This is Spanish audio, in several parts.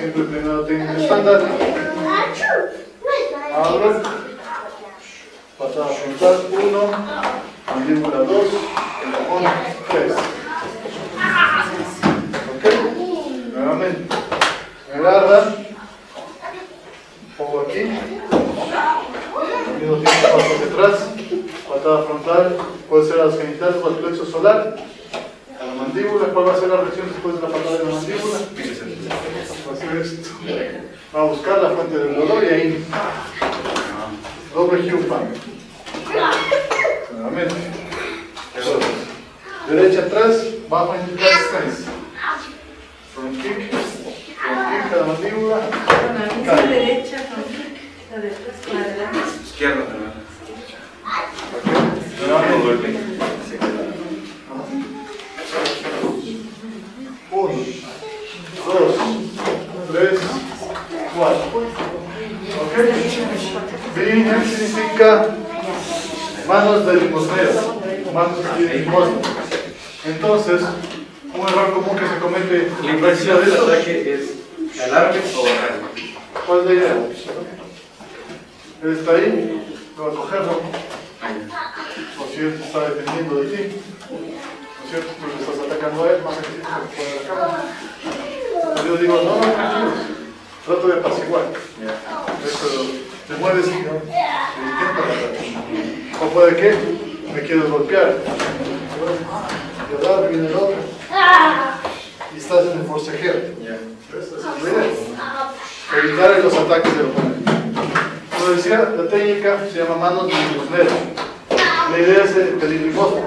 siempre primero técnica estándar. Abro. Patada frontal 1, mandíbula 2, empujón 3. Ok. Nuevamente. Me agarra. Pongo aquí. Al mismo tiempo paso hacia atrás. Patada frontal. Puede ser a los genitales o al plexo solar. A la mandíbula. ¿Cuál va a ser la reacción después de la patada de la mandíbula? Va a ser esto. Va a buscar la fuente del dolor y ahí. Doble Q-Pan. Nuevamente. Derecha atrás, bajo en el stance. Front kick a la mandíbula. Con la derecha, front kick, la de atrás con la delante. Izquierda, Nuevamente. 1, 2, 3, 4. Ok. Bien, significa manos de limosnero, manos de limosna. Entonces, un error común que se comete la intención del ataque es alarme o bajar. ¿Cuál es la idea? Él está ahí, va a cogerlo. O si él se está defendiendo de ti, ¿no es cierto? Tú le estás atacando a él, más activo que puede la cámara. Yo digo, no, tranquilo, trato de apaciguar. Eso, te mueves y intenta matar. O puede que me quieres golpear. Y ahora viene el otro. Y estás en el forcejero. Esa es la idea. Evitar los ataques del oponente. Como decía, la técnica se llama manos de limosnero. La idea es pedir limosna.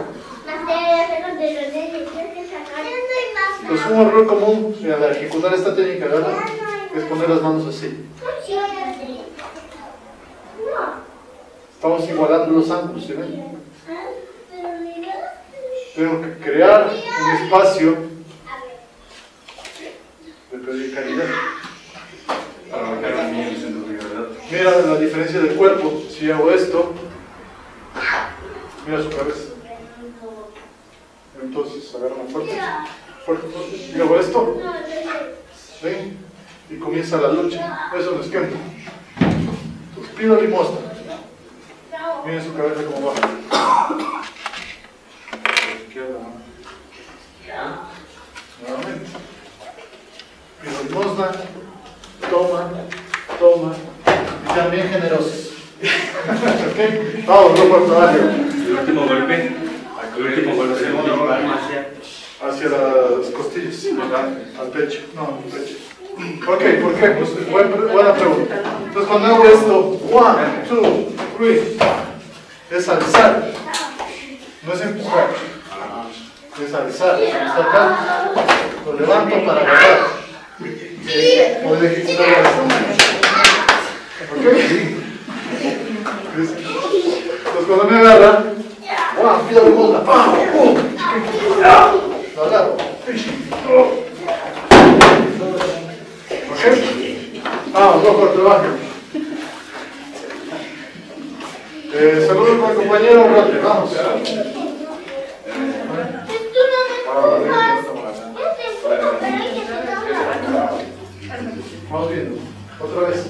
Entonces, un error común al ejecutar esta técnica, ¿verdad? Es poner las manos así. Estamos igualando los ángulos, ¿sí ven? Tengo que crear un espacio de pedir calidad. Para marcar un mínimo centro de gravedad. Mira la diferencia del cuerpo. Si hago esto, mira su cabeza. Entonces agarra más fuerte. Fuerte. Y hago esto. ¿Ven? Y comienza la lucha. Eso es esquema. Entonces pido limosna. Miren su cabeza como baja. Izquierda. Nuevamente. Pido limosna. Toma. Y sean bien generosos. ¿Ok? Vamos, no por trabajo. El último golpe. Hacia las costillas. Al pecho. No, al pecho. Ok, ¿por qué? Pues buena pregunta. Entonces cuando hago esto, 1, 2, 3, es alzar. No es empujar. Es alzar. Está acá. Lo levanto para agarrar. Puedo ejecutar esto. Ok. Entonces cuando me agarra, pido limosna. Lo agarro. ¿Ok? Vamos, dos por trabajo. Saludos con el compañero un rato. Vamos. Vamos viendo. Otra vez.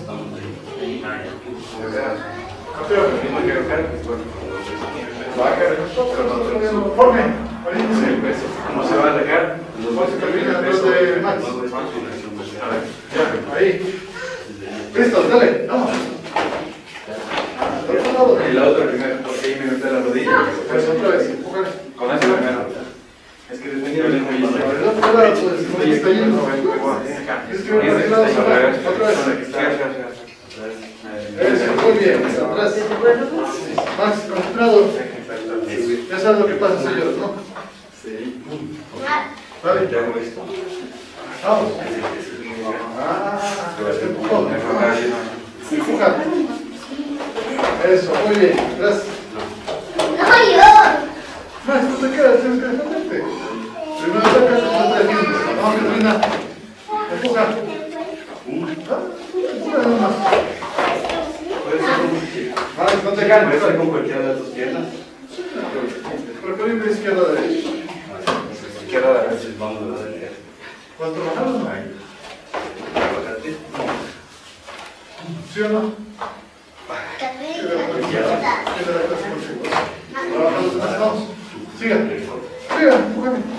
Forme. ¿Cómo se va a atacar? ¿Cómo se termina atrás de Max? Ya, ahí. Listo, dale, vamos. Y la otra primero, porque ahí me metí la rodilla. Pues otra vez, empújale. Con eso primero. Es que después yo le voy Del otro lado, pues, ¿cómo está yendo? Es que me parece lado solar. Otra vez. Eso, muy bien, atrás. Max, concentrado. Ya sabes lo que pasa, señor, ¿no? Sí. Vale. Ya hago esto. Vamos. Empujón. Empuja. Eso, muy bien, gracias. Max, no te quedas, tienes que defenderte. Primero atacas, después te defiendes. Vamos, Carolina. Empuja. Empuja nada más. Max, no te ganes. ¿Puedes hacer con cualquiera de tus piernas? Preferible izquierda derecha. Izquierda derecha, vamos a la derecha. ¿Cuánto bajamos? Ahí. ¿Sí o no? ¿Qué de la clase contigo? Trabajamos, sigan, sigan, empújame.